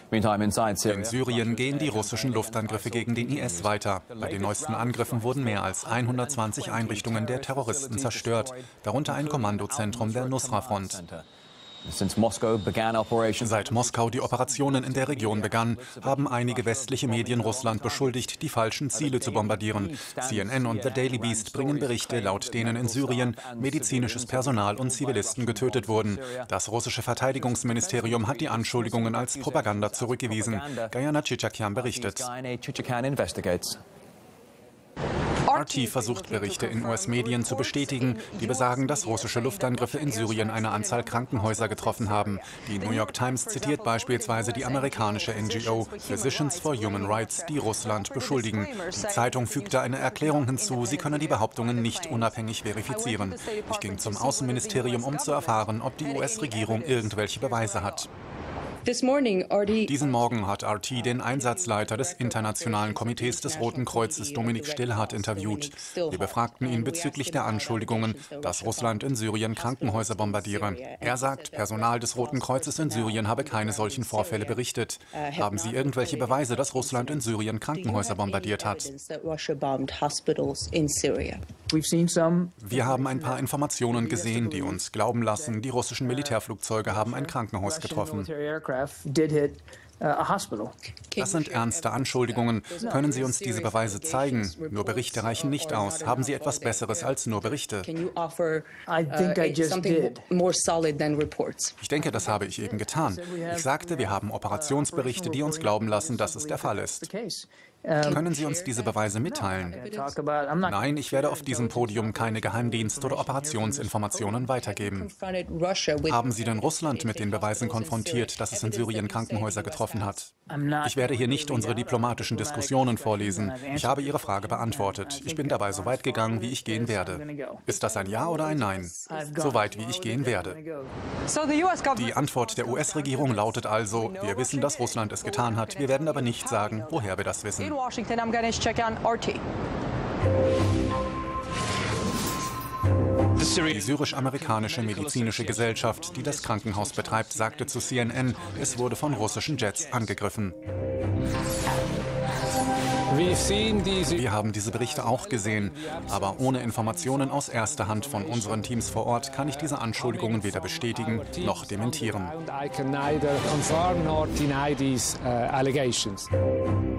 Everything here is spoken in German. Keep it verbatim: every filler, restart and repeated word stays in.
In Syrien gehen die russischen Luftangriffe gegen den I S weiter. Bei den neuesten Angriffen wurden mehr als hundertzwanzig Einrichtungen der Terroristen zerstört, darunter ein Kommandozentrum der Nusra-Front. Seit Moskau die Operationen in der Region begann, haben einige westliche Medien Russland beschuldigt, die falschen Ziele zu bombardieren. C N N und The Daily Beast bringen Berichte, laut denen in Syrien medizinisches Personal und Zivilisten getötet wurden. Das russische Verteidigungsministerium hat die Anschuldigungen als Propaganda zurückgewiesen. Gayana Chichakian berichtet. R T versucht Berichte in U S-Medien zu bestätigen, die besagen, dass russische Luftangriffe in Syrien eine Anzahl Krankenhäuser getroffen haben. Die New York Times zitiert beispielsweise die amerikanische N G O Physicians for Human Rights, die Russland beschuldigen. Die Zeitung fügte eine Erklärung hinzu, sie könne die Behauptungen nicht unabhängig verifizieren. Ich ging zum Außenministerium, um zu erfahren, ob die U S-Regierung irgendwelche Beweise hat. Diesen Morgen hat R T den Einsatzleiter des Internationalen Komitees des Roten Kreuzes, Dominik Stillhardt, interviewt. Wir befragten ihn bezüglich der Anschuldigungen, dass Russland in Syrien Krankenhäuser bombardiere. Er sagt, Personal des Roten Kreuzes in Syrien habe keine solchen Vorfälle berichtet. Haben Sie irgendwelche Beweise, dass Russland in Syrien Krankenhäuser bombardiert hat? Wir haben ein paar Informationen gesehen, die uns glauben lassen, die russischen Militärflugzeuge haben ein Krankenhaus getroffen. Das sind ernste Anschuldigungen. Können Sie uns diese Beweise zeigen? Nur Berichte reichen nicht aus. Haben Sie etwas Besseres als nur Berichte? Ich denke, das habe ich eben getan. Ich sagte, wir haben Operationsberichte, die uns glauben lassen, dass es der Fall ist. Können Sie uns diese Beweise mitteilen? Nein, ich werde auf diesem Podium keine Geheimdienst- oder Operationsinformationen weitergeben. Haben Sie denn Russland mit den Beweisen konfrontiert, dass es in Syrien Krankenhäuser getroffen hat? Ich werde hier nicht unsere diplomatischen Diskussionen vorlesen. Ich habe Ihre Frage beantwortet. Ich bin dabei so weit gegangen, wie ich gehen werde. Ist das ein Ja oder ein Nein? So weit, wie ich gehen werde. Die Antwort der U S-Regierung lautet also, wir wissen, dass Russland es getan hat, wir werden aber nicht sagen, woher wir das wissen. Washington, I'm going to check on R T. Die syrisch-amerikanische medizinische Gesellschaft, die das Krankenhaus betreibt, sagte zu C N N, es wurde von russischen Jets angegriffen. Wir haben diese Berichte auch gesehen, aber ohne Informationen aus erster Hand von unseren Teams vor Ort kann ich diese Anschuldigungen weder bestätigen noch dementieren. I can neither confirm nor deny these uh, allegations.